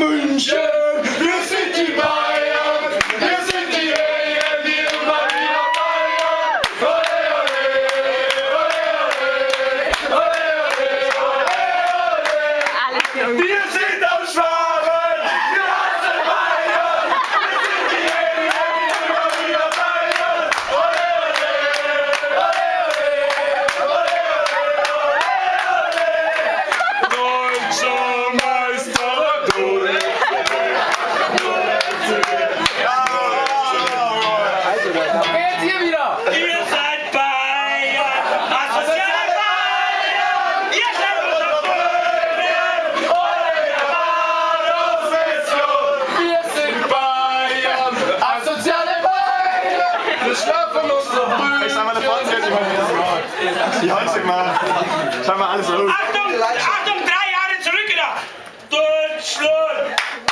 München, wir sind die Bayern, wir sind die Regeln, die immer wieder feiern. Ole, ole, ole, ole, ole, ole, ole. Wir sind aus Schwaben, wir hassen Bayern, wir sind die Regeln, die immer wieder feiern. Ole, ole, ole, ole, ole, ole, ole. Deutscher Meister, Jetzt hier wieder! Ihr seid Bayern! Asoziale Bayern! Ihr seid unser Böden! wir sind Bayern, asoziale Bayern, wir schlafen unsere Brüder. Ich sag mal, der Freund hätte ich mal nicht gemacht. Die heute mal. Schau mal alles auf. Achtung! Achtung! 3 Jahre zurückgedacht! Deutschland!